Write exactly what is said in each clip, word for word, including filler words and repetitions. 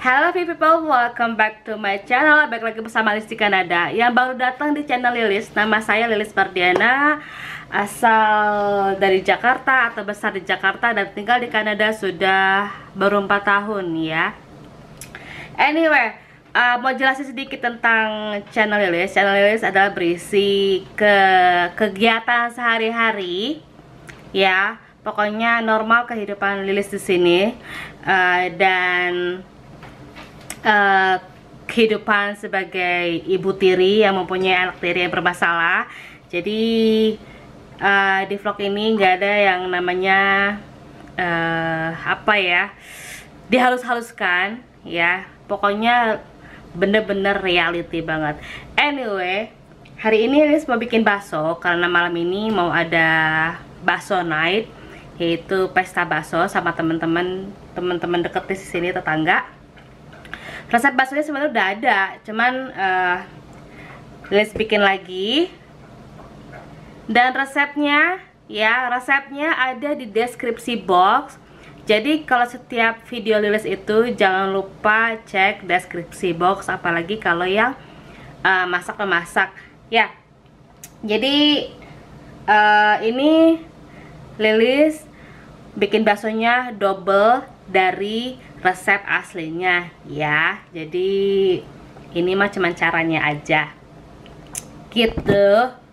Hello people, welcome back to my channel. Balik lagi bersama Lilis di Kanada. Yang baru datang di channel Lilis, nama saya Lilis Bardiana, asal dari Jakarta atau besar di Jakarta dan tinggal di Kanada sudah baru empat tahun ya. Anyway, uh, mau jelasin sedikit tentang channel Lilis. Channel Lilis adalah berisi ke kegiatan sehari-hari ya. Pokoknya normal kehidupan Lilis di sini uh, dan Uh, kehidupan sebagai ibu tiri yang mempunyai anak tiri yang bermasalah. Jadi uh, di vlog ini nggak ada yang namanya uh, apa ya, dihalus-haluskan ya. Pokoknya bener-bener reality banget. Anyway, hari ini Lilis mau bikin bakso karena malam ini mau ada bakso night, yaitu pesta bakso sama teman-teman teman-teman deket di sini, tetangga. Resep baksonya sebenarnya udah ada, cuman uh, Lilis bikin lagi. Dan resepnya ya, resepnya ada di deskripsi box. Jadi kalau setiap video Lilis itu jangan lupa cek deskripsi box, apalagi kalau yang uh, masak-memasak ya. Jadi uh, ini Lilis bikin baksonya double dari resep aslinya ya. Jadi ini mah cuman caranya aja gitu.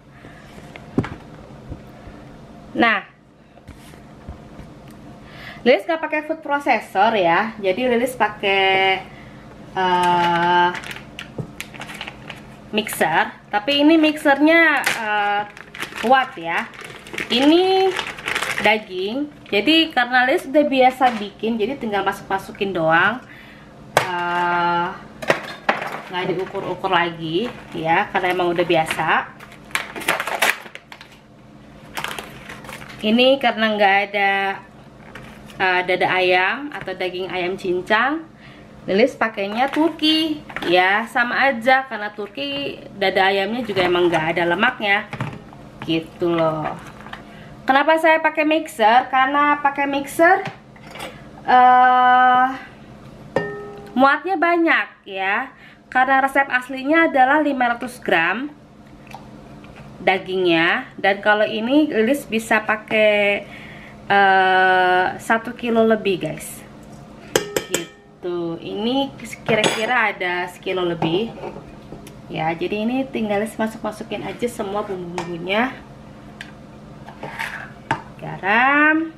Nah, Lilis gak pakai food processor ya. Jadi Lilis pakai uh, mixer. Tapi ini mixernya uh, kuat ya. Ini daging. Jadi karena Lilis udah biasa bikin, jadi tinggal masuk-masukin doang, nggak uh, diukur-ukur lagi ya, karena emang udah biasa. Ini karena nggak ada uh, dada ayam atau daging ayam cincang, Lilis pakainya turki ya, sama aja karena turki dada ayamnya juga emang nggak ada lemaknya gitu loh. Kenapa saya pakai mixer? Karena pakai mixer uh, muatnya banyak ya. Karena resep aslinya adalah lima ratus gram dagingnya, dan kalau ini Lilis bisa pakai uh, satu kilo lebih guys. Gitu. Ini kira-kira ada sekilo lebih. Ya, jadi ini tinggal Lilis masuk-masukin aja semua bumbu-bumbunya. Garam,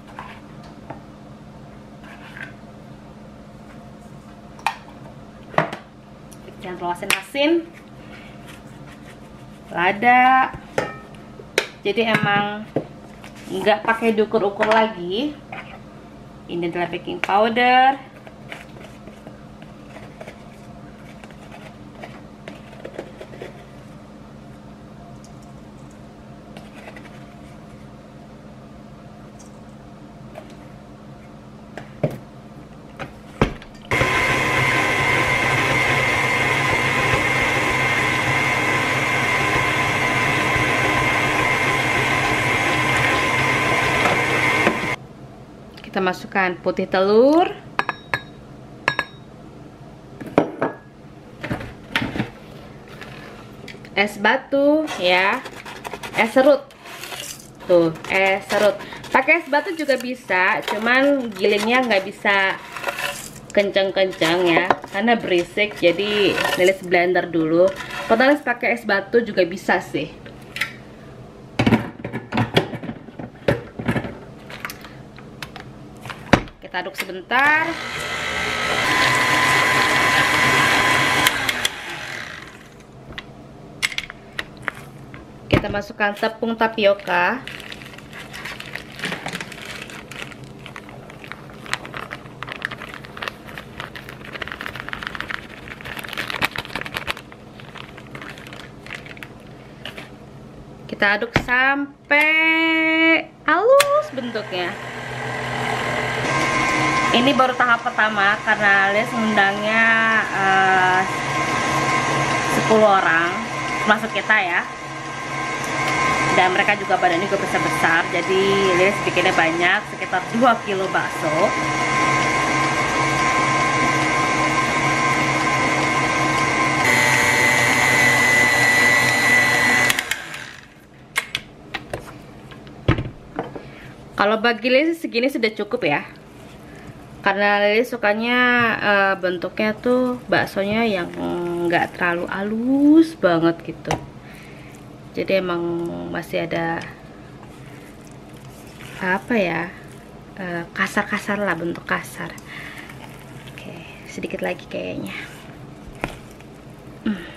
jangan terlalu asin-asin, lada. Jadi emang nggak pakai diukur-ukur lagi. Ini adalah baking powder, kita masukkan putih telur, es batu ya, es serut tuh, es serut. Pakai es batu juga bisa, cuman gilingnya nggak bisa kenceng-kenceng ya, karena berisik. Jadi Lilis blender dulu. Kalau Lilis pakai es batu juga bisa sih. Kita aduk sebentar. Kita masukkan tepung tapioka. Kita aduk sampai halus bentuknya. Ini baru tahap pertama karena Lilis ngundangnya uh, sepuluh orang, termasuk kita ya. Dan mereka juga badannya juga besar-besar, jadi Lilis bikinnya banyak, sekitar dua kilo bakso. Kalau bagi Lilis segini sudah cukup ya. Karena Lilis sukanya uh, bentuknya tuh baksonya yang nggak terlalu halus banget gitu. Jadi emang masih ada apa ya, kasar-kasar uh, lah, bentuk kasar. Oke, sedikit lagi kayaknya. Hmm.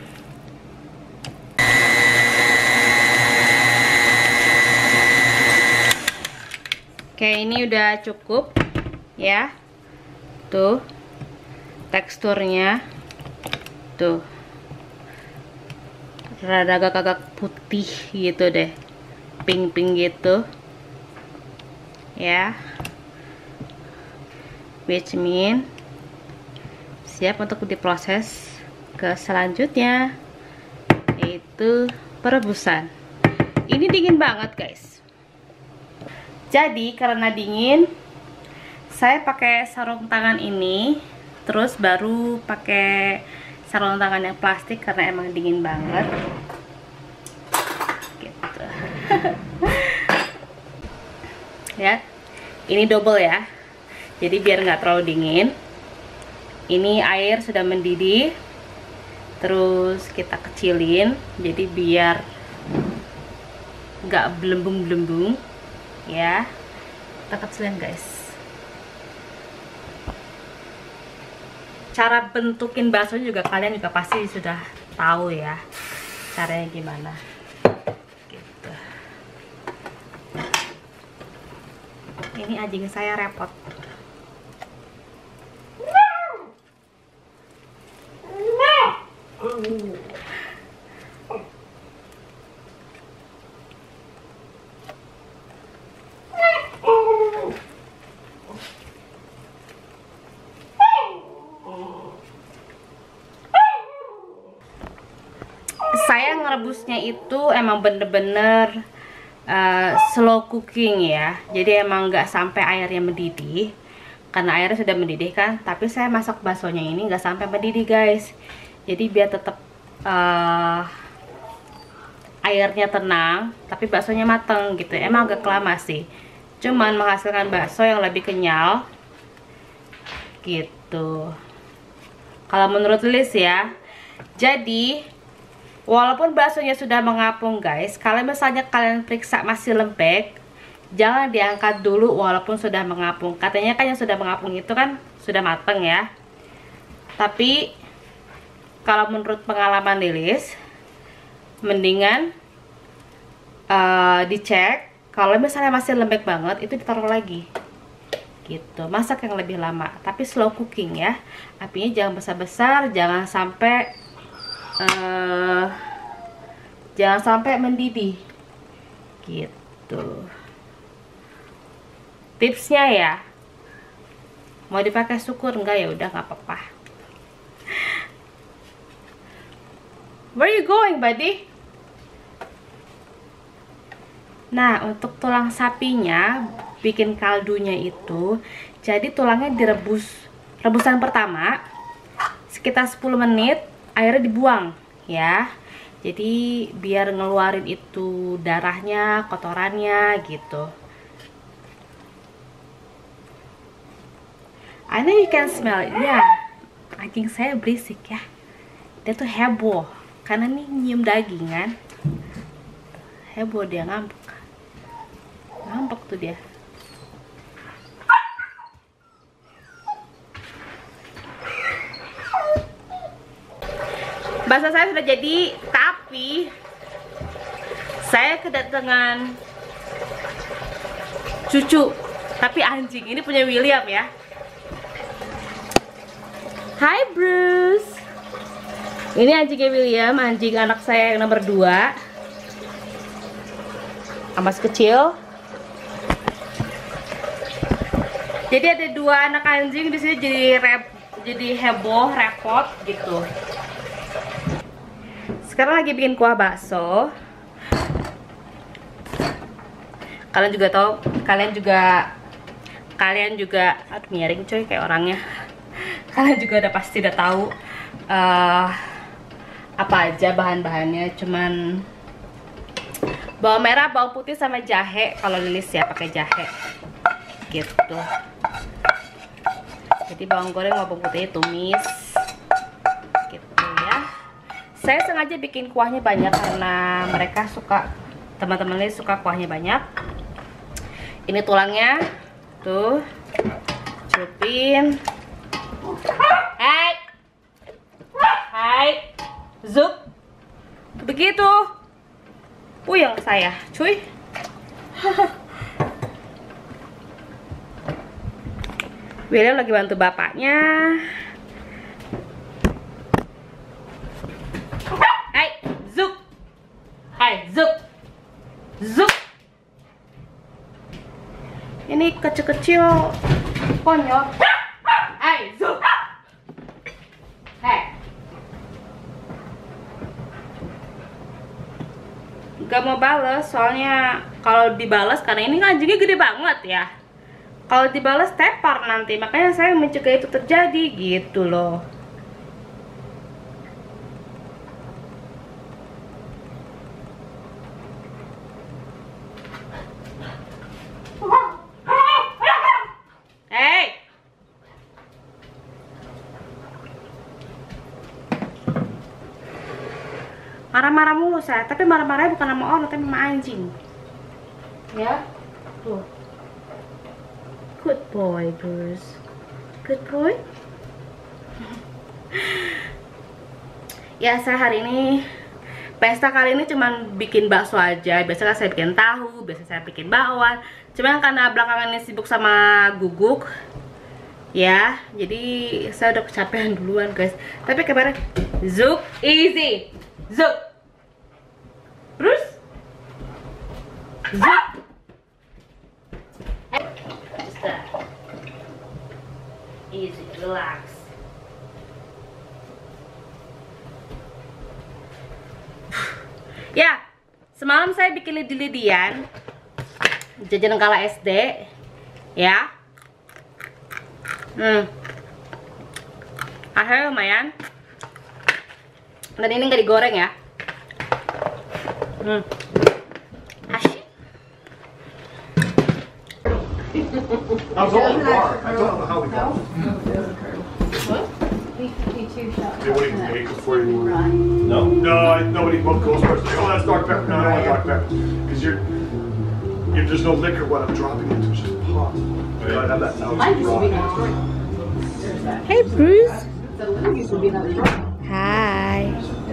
Oke, ini udah cukup ya. Tuh teksturnya tuh rada agak-agak putih gitu deh, pink-pink gitu ya, which mean siap untuk diproses ke selanjutnya, yaitu perebusan. Ini dingin banget guys. Jadi karena dingin, saya pakai sarung tangan ini, terus baru pakai sarung tangan yang plastik karena emang dingin banget. Gitu. Ya, ini double ya. Jadi biar nggak terlalu dingin. Ini air sudah mendidih, terus kita kecilin, jadi biar nggak belembung-belembung. Ya, kita kecilin guys. Cara bentukin bakso juga kalian juga pasti sudah tahu ya caranya gimana gitu. Ini anjing saya repot. Saya ngerebusnya itu emang bener-bener uh, slow cooking ya. Jadi emang nggak sampai airnya mendidih, karena airnya sudah mendidih kan. Tapi saya masak baksonya ini nggak sampai mendidih guys. Jadi biar tetap uh, airnya tenang, tapi baksonya mateng gitu. Emang agak lama sih, cuman menghasilkan bakso yang lebih kenyal gitu. Kalau menurut Lilis ya. Jadi walaupun baksonya sudah mengapung guys, kalau misalnya kalian periksa masih lembek, jangan diangkat dulu walaupun sudah mengapung. Katanya kan yang sudah mengapung itu kan sudah mateng ya. Tapi kalau menurut pengalaman Lilis, mendingan uh, dicek. Kalau misalnya masih lembek banget, itu ditaruh lagi gitu. Masak yang lebih lama, tapi slow cooking ya. Apinya jangan besar-besar, jangan sampai Uh, jangan sampai mendidih gitu. Tipsnya ya, mau dipakai syukur enggak ya udah nggak apa-apa. Where you going buddy? Nah, untuk tulang sapinya bikin kaldunya itu, jadi tulangnya direbus. Rebusan pertama sekitar sepuluh menit, airnya dibuang ya. Jadi biar ngeluarin itu darahnya, kotorannya gitu. I know you can smell it. Ya, anjing saya berisik ya. Dia tuh heboh karena nih nyium daging kan. Heboh dia, ngambek. Ngambek tuh dia. Bakso saya sudah jadi, tapi saya kedatangan cucu, tapi anjing. Ini punya William ya. Hai Bruce. Ini anjingnya William, anjing anak saya yang nomor dua. Masih kecil. Jadi ada dua anak anjing di sini, jadi rep, jadi heboh, repot gitu. Sekarang lagi bikin kuah bakso. Kalian juga tahu, kalian juga kalian juga aduh miring coy kayak orangnya. Kalian juga udah pasti udah tahu uh, apa aja bahan-bahannya, cuman Bawang merah, bawang putih sama jahe. Kalau Lilis ya pakai jahe. Gitu. Jadi bawang goreng maupun putihnya tumis. Gitu ya. Saya sengaja bikin kuahnya banyak karena mereka suka, teman-teman Lilis suka kuahnya banyak. Ini tulangnya. Tuh. Celupin. Hai. Hai. Zup. Begitu. Puyeng saya, cuy. William lagi bantu bapaknya. Hai, Zup. Hai, Zup. Zup. Ini kecil-kecil konyol. Hai, Zup. Hai. Gak mau bales, soalnya kalau dibales, karena ini kan anjingnya gede banget ya. Kalau dibales tepar nanti, makanya saya mencegah itu terjadi gitu loh. Hey. Marah-marah mulu saya, tapi marah-marahnya bukan sama orang, tapi sama anjing. Ya, tuh. Good boy, Bruce. Good boy. Ya, saya hari ini pesta kali ini cuman bikin bakso aja. Biasanya saya bikin tahu, biasanya saya bikin bakwan. Cuman karena belakangan ini sibuk sama guguk, ya, jadi saya udah kecapean duluan, guys. Tapi kabarnya Zup easy. Zup. Bruce. Zup. Easy, relax. Ya, semalam saya bikin lidi-lidian jajanan kala S D, ya. Hmm, hasilnya lumayan. Dan ini nggak digoreng ya. Hmm, asyik. I was on the bar. I don't know how we got. What? They wouldn't even make it for you. No. No, I, nobody both goes first. Like, oh, that's dark pepper. No, I don't want dark pepper because you're, you're there's no liquor. What I'm dropping into is just pop. I gotta have that thousand raw. Hey, Bruce. Hi.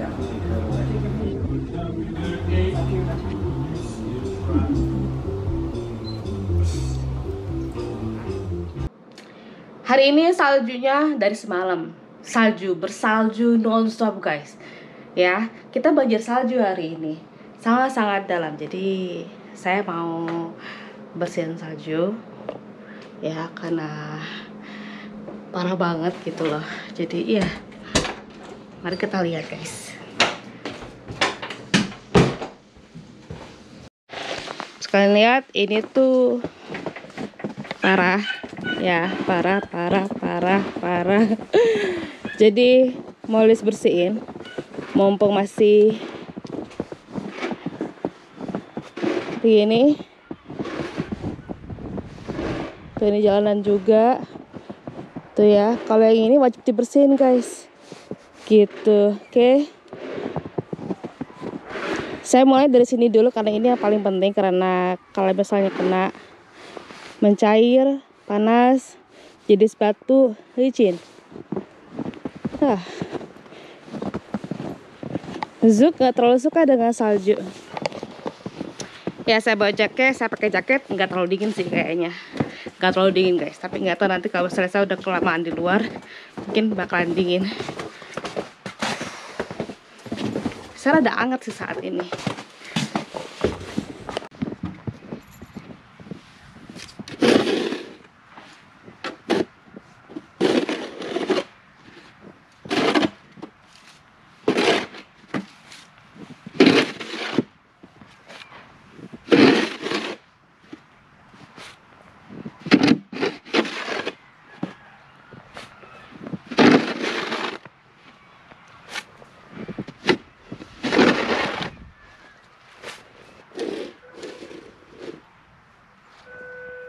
Hari ini saljunya dari semalam. Salju, bersalju nonstop, guys. Ya, kita banjir salju hari ini. Sangat-sangat dalam. Jadi, saya mau bersihin salju. Ya, karena parah banget gitu loh. Jadi, iya. Mari kita lihat, guys. Sekalian lihat, ini tuh parah. Ya, parah, parah, parah, parah. Jadi mau Lilis bersihin, mumpung masih begini. Tuh, ini jalanan juga. Tuh ya, kalau yang ini wajib dibersihin, guys. Gitu, oke. Okay. Saya mulai dari sini dulu karena ini yang paling penting, karena kalau misalnya kena mencair, panas, jadi sepatu licin. Ah. Zup gak terlalu suka dengan salju. Ya, saya bawa jaket, saya pakai jaket, nggak terlalu dingin sih kayaknya. Nggak terlalu dingin, guys. Tapi nggak tahu nanti kalau misalnya saya udah kelamaan di luar, mungkin bakalan dingin. Saya rada hangat sih saat ini.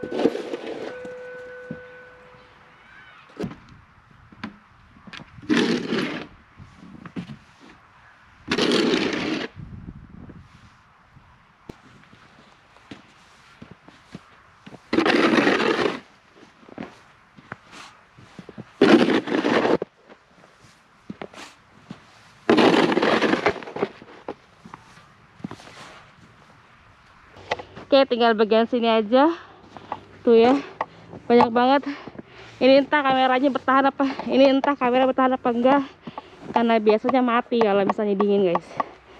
Oke, tinggal bagian sini aja. Tuh ya, banyak banget. Ini entah kameranya bertahan apa, ini entah kamera bertahan apa enggak, karena biasanya mati kalau misalnya dingin, guys.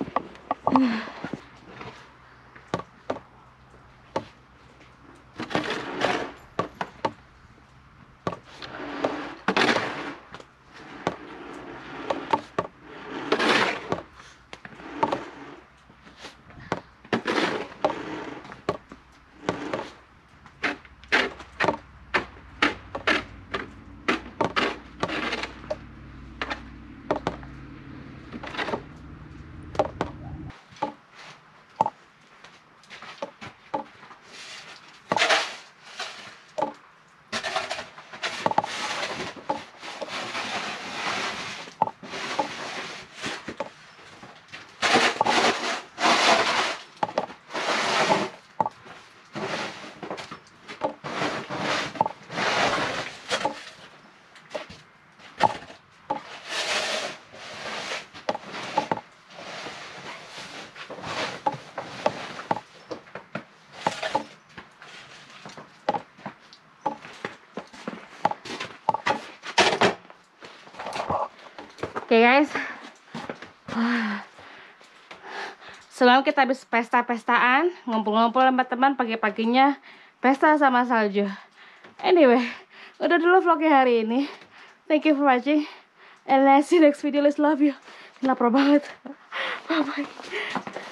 Oke, guys, selalu kita habis pesta-pestaan, ngumpul-ngumpul sama teman, pagi-paginya pesta sama salju. Anyway, udah dulu vlognya hari ini. Thank you for watching, and let's see you next video. Let's love you. Lapar banget. Bye bye.